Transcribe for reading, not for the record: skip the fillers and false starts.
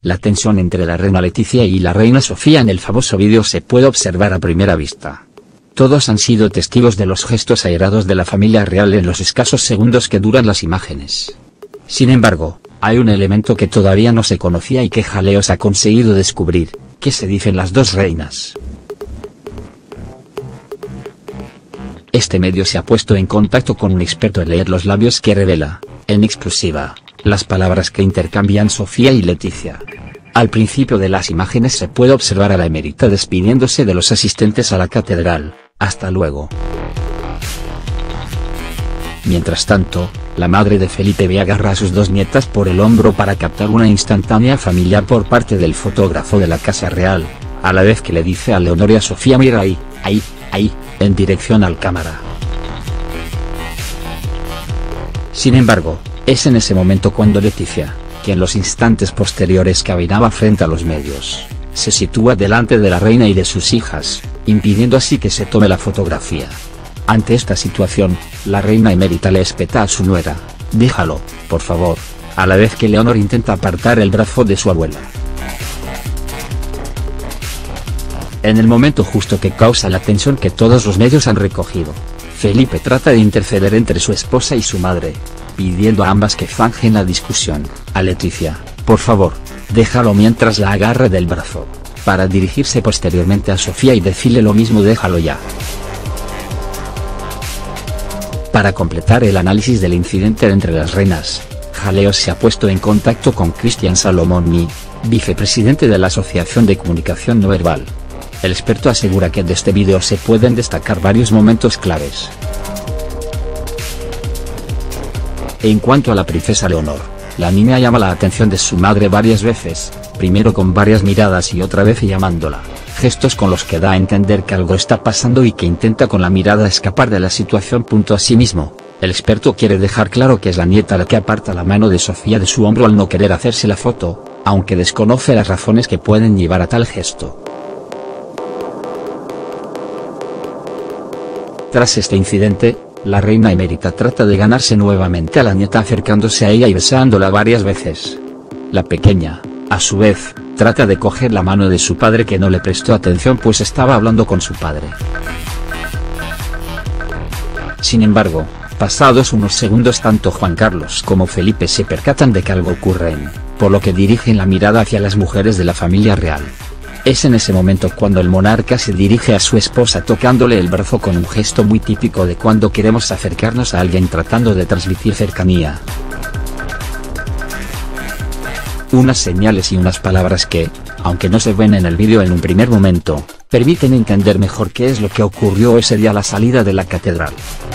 La tensión entre la reina Letizia y la reina Sofía en el famoso vídeo se puede observar a primera vista. Todos han sido testigos de los gestos airados de la familia real en los escasos segundos que duran las imágenes. Sin embargo, hay un elemento que todavía no se conocía y que Jaleos ha conseguido descubrir: ¿qué se dicen las dos reinas? Este medio se ha puesto en contacto con un experto en leer los labios que revela, en exclusiva, las palabras que intercambian Sofía y Letizia. Al principio de las imágenes se puede observar a la emérita despidiéndose de los asistentes a la catedral: hasta luego. Mientras tanto, la madre de Felipe ve agarra a sus dos nietas por el hombro para captar una instantánea familiar por parte del fotógrafo de la Casa Real, a la vez que le dice a Leonor y a Sofía: mira ahí, en dirección al cámara. Sin embargo, es en ese momento cuando Letizia, que en los instantes posteriores caminaba frente a los medios, se sitúa delante de la reina y de sus hijas, impidiendo así que se tome la fotografía. Ante esta situación, la reina emérita le espeta a su nuera: déjalo, por favor, a la vez que Leonor intenta apartar el brazo de su abuela. En el momento justo que causa la tensión que todos los medios han recogido, Felipe trata de interceder entre su esposa y su madre, pidiendo a ambas que zanjen la discusión. A Letizia: por favor, déjalo, mientras la agarra del brazo, para dirigirse posteriormente a Sofía y decirle lo mismo: déjalo ya. Para completar el análisis del incidente entre las reinas, Jaleos se ha puesto en contacto con Cristian Salomoni, vicepresidente de la Asociación de Comunicación No Verbal. El experto asegura que de este vídeo se pueden destacar varios momentos claves. En cuanto a la princesa Leonor, la niña llama la atención de su madre varias veces, primero con varias miradas y otra vez llamándola, gestos con los que da a entender que algo está pasando y que intenta con la mirada escapar de la situación. Asimismo, el experto quiere dejar claro que es la nieta la que aparta la mano de Sofía de su hombro al no querer hacerse la foto, aunque desconoce las razones que pueden llevar a tal gesto. Tras este incidente, la reina emérita trata de ganarse nuevamente a la nieta acercándose a ella y besándola varias veces. La pequeña, a su vez, trata de coger la mano de su padre, que no le prestó atención pues estaba hablando con su padre. Sin embargo, pasados unos segundos tanto Juan Carlos como Felipe se percatan de que algo ocurre, por lo que dirigen la mirada hacia las mujeres de la familia real. Es en ese momento cuando el monarca se dirige a su esposa tocándole el brazo con un gesto muy típico de cuando queremos acercarnos a alguien tratando de transmitir cercanía. Unas señales y unas palabras que, aunque no se ven en el vídeo en un primer momento, permiten entender mejor qué es lo que ocurrió ese día a la salida de la catedral.